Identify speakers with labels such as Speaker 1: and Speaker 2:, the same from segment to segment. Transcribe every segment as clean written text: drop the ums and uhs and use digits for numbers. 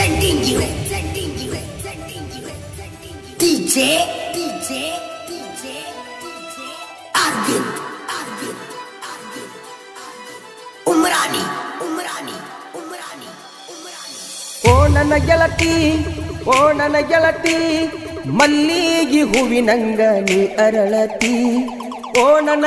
Speaker 1: presenting you DJ Arvind Umrani
Speaker 2: ಓ ನನ್ನ ಗೆಳತಿ ಮಲ್ಲಿಗೆ ಹೂವಿನಂಗ ನೀ ಅರಳತಿ ಓ ನನ್ನ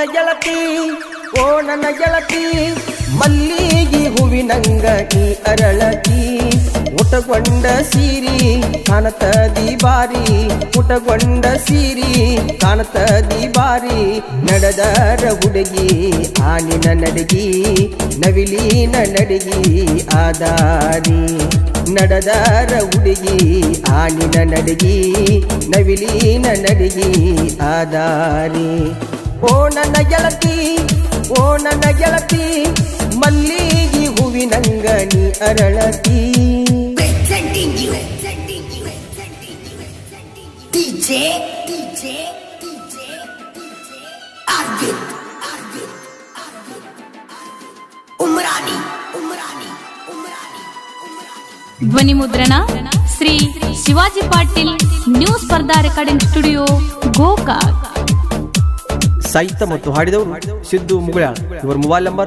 Speaker 2: ಗೆಳತಿ ಮಲ್ಲಿಗೆ ಹೂವಿನಂಗ ನೀ ಅರಳತಿ ಉಟಗೊಂಡ ಸೀರಿ ಕಾಣತದಿ ಬಾರಿ ಉಟಗೊಂಡ ಸೀರಿ ಕಾಣತದಿ ಬಾರಿ ನಡೆದರ ಹುಡುಗಿ ಆನಿನ ನಡಗಿ ನವಿಲಿನ ನಡಗಿ ಆದಾರಿ ನಡೆದರ ಹುಡುಗಿ ಆನಿನ ನಡಗಿ ನವಿಲಿನ ನಡಗಿ ಆದಾರಿ ಓ ನನ್ನ ಗೆಳತಿ ಮಲ್ಲಿಗೆ ಹೂವಿನಂಗ ನೀ ಅರಳತಿ
Speaker 1: presenting you DJ Arvind Umrani
Speaker 3: ಧ್ವನಿ ಮುದ್ರಣ Shri Shivaji Patil new Spardha recording studio Gokak
Speaker 2: ಸಾಹಿತ್ಯ ಮತ್ತು ಹಾಡಿದವರು ಸಿದ್ದು ಮುಗುಳ್ಯಾಳ್ ಇವರ ಮೊಬೈಲ್ ನಂಬರ್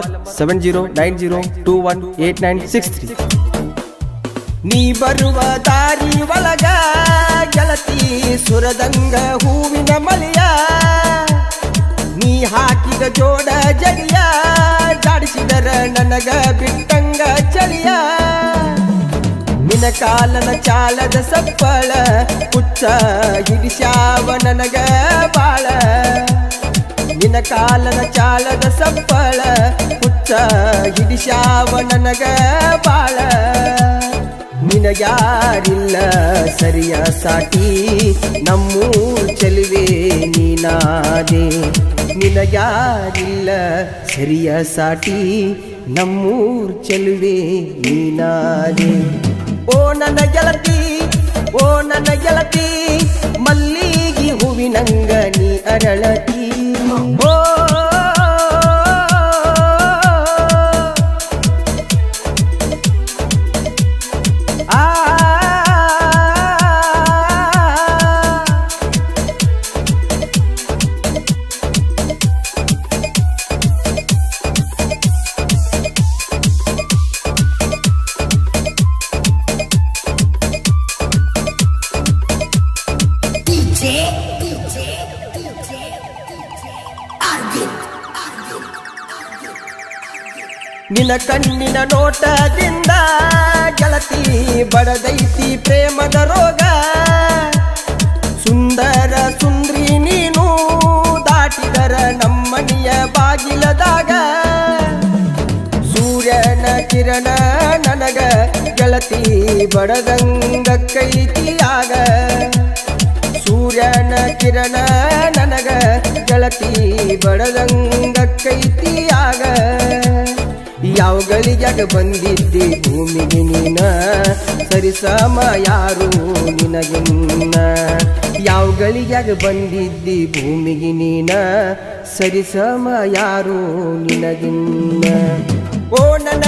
Speaker 2: 7090218963 ನೀ ಬರುವ ದಾರಿ ಒಳಗ ಗೆಳತಿ ಸುರದಂಗ ಹೂವಿನ ಮಳೆಯ ನೀ ಹಾಕಿದ ಜೋಡ ಜಗಿಯ ಜಾಡಿಸಿದರ ನನಗ ಬಿಟ್ಟಂಗ ಚಳಿಯ ನಿನ ಕಾಲನ ಚಾಲದ ಸಪ್ಪಳ ಹುಚ್ಚ ಹಿಡಿಸ್ಯಾವ ನನಗ ಬಾಳ ನಿನ ಕಾಲನ ಚಾಲದ ಸಪ್ಪಳ ಹುಚ್ಚ ಹಿಡಿಸ್ಯಾವ ನನಗ ಬಾಳ ನಿನಗ್ಯಾರಿಲ್ಲ ಸರಿಯ ಸಾಟಿ ನಮ್ಮೂರ್ ಚೆಲುವೆ ನೀನಾದೆ ನಿನಗ್ಯಾರಿಲ್ಲ ಸರಿಯ ಸಾಟಿ ನಮ್ಮೂರ್ ಚೆಲುವೆ ನೀನಾದೆ ಓ ನನ್ನ ಗೆಳತಿ ಮಲ್ಲಿಗೆ ಹೂವಿನಂಗ ನೀ ಅರಳತಿ ಓ ನಿನ ಕಣ್ಣಿನ ನೋಟದಿಂದ ಗೆಳತಿ ಬಡದೈತಿ ಪ್ರೇಮದ ರೋಗ ಸುಂದರ ಸುಂದ್ರಿ ನೀನು ದಾಟಿದರ ನಮ್ಮನಿಯ ಬಾಗಿಲದಾಗ ಸೂರ್ಯನ ಕಿರಣ ನನಗ ಗೆಳತಿ ಬಡದಂಗ ಕೈತಿಯಾಗ ಸೂರ್ಯನ ಕಿರಣ ನನಗ ಗೆಳತಿ ಬಡದಂಗ ಕೈತಿಯಾಗ ಯಾವ ಗಳಿಗ್ಯಾಗ ಬಂದಿದ್ದಿ ಭೂಮಿಗೆ ನೀನ ಸರಿಸಮ ಯಾರು ನಿನಗಿನ್ನ ಯಾವ ಗಳಿಗ್ಯಾಗ ಬಂದಿದ್ದಿ ಭೂಮಿಗೆ ನೀನ ಸರಿಸಮ ಯಾರು ನಿನಗಿನ್ನ ಓ ನನ್ನ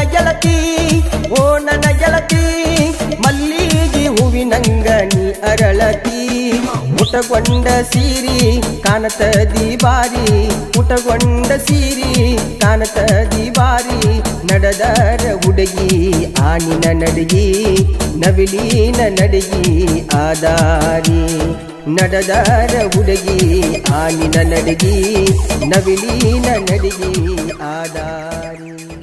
Speaker 2: ಗೆಳತಿ ಮಲ್ಲಿಗೆ ಹೂವಿನಂಗ ನೀ ಅರಳತಿ ಉಟಗೊಂಡ ಸೀರಿ ಕಾಣತದಿ ಬಾರಿ ಉಟಗೊಂಡ ಸೀರಿ ಕಾಣತದಿ ಬಾರಿ ನಡೆದರ ಹುಡುಗಿ ಆನಿನ ನಡಗಿ ನವಿಲಿನ ನಡಗಿ ಆದಾರಿ ನಡೆದರ ಹುಡುಗಿ ಆನಿನ ನಡಗಿ ನವಿಲಿನ ನಡಗಿ ಆದಾರಿ